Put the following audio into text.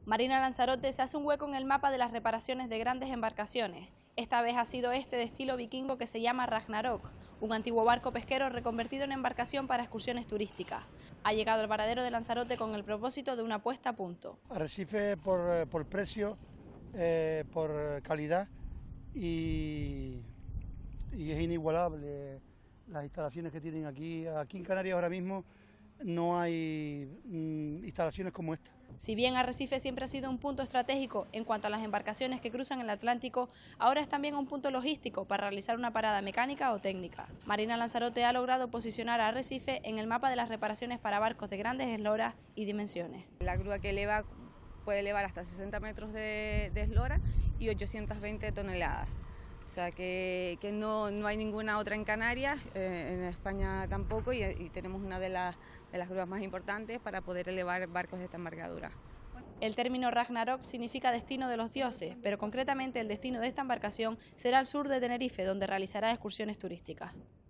Marina Lanzarote se hace un hueco en el mapa de las reparaciones de grandes embarcaciones. Esta vez ha sido este de estilo vikingo que se llama Ragnarok, un antiguo barco pesquero reconvertido en embarcación para excursiones turísticas. Ha llegado al varadero de Lanzarote con el propósito de una puesta a punto. Arrecife por precio, por calidad y es inigualable las instalaciones que tienen aquí. Aquí en Canarias ahora mismo no hay instalaciones como esta. Si bien Arrecife siempre ha sido un punto estratégico en cuanto a las embarcaciones que cruzan el Atlántico, ahora es también un punto logístico para realizar una parada mecánica o técnica. Marina Lanzarote ha logrado posicionar a Arrecife en el mapa de las reparaciones para barcos de grandes esloras y dimensiones. La grúa que eleva puede elevar hasta 60 metros de eslora y 820 toneladas. O sea que no hay ninguna otra en Canarias, en España tampoco, y tenemos una de las grúas más importantes para poder elevar barcos de esta envergadura. El término Ragnarok significa destino de los dioses, pero concretamente el destino de esta embarcación será al sur de Tenerife, donde realizará excursiones turísticas.